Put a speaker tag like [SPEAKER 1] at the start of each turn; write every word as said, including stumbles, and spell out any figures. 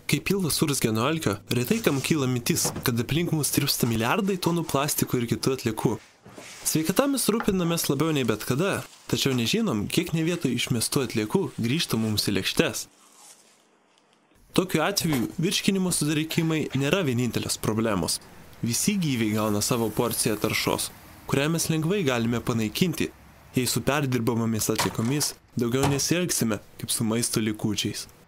[SPEAKER 1] Kai pilvas urzgia nuo alkio, retai kam kyla mintis, kad aplink mus tirpsta milijardai tonų plastiko ir kitų atliekų. Sveikata mes rūpinamės labiau nei bet kada, tačiau nežinom, kiek ne vietoj išmestų atliekų grįžta mums į lėkštes. Tokiu atveju virškinimo sutrikimai nėra vienintelės problemos. Visi gyviai gauna savo porciją taršos, kurią mes lengvai galime panaikinti, jei su perdirbamomis atliekomis daugiau nesielgsime kaip su maisto likučiais.